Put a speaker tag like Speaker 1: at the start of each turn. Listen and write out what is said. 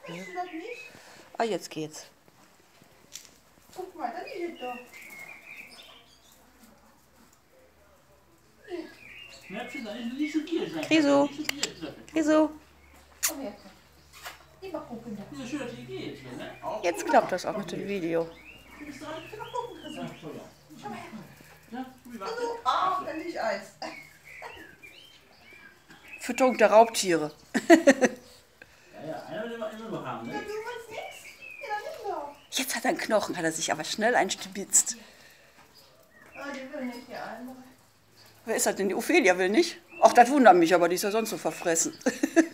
Speaker 1: Siehst du das nicht?
Speaker 2: Ah, jetzt geht's.
Speaker 1: Guck mal, da liegt es doch.
Speaker 2: Kriso, Kriso.
Speaker 1: Komm her. Lieber gucken da.
Speaker 2: Jetzt klappt das auch mit dem Video.
Speaker 1: Du bist dran. Ich will noch gucken, Chrissy. Schau mal her. Also, ach, da liegt eins.
Speaker 2: Fütterung der Raubtiere.
Speaker 3: Einer will immer noch haben,
Speaker 1: Ja,
Speaker 3: ne?
Speaker 1: du willst nichts? Ja, dann nimm doch.
Speaker 2: Jetzt hat er einen Knochen, hat er sich aber schnell einstibitzt.
Speaker 1: Ah, die will nicht, die andere.
Speaker 2: Wer ist das denn? Die Ophelia will nicht? Ach, das wundert mich aber, die ist ja sonst so verfressen.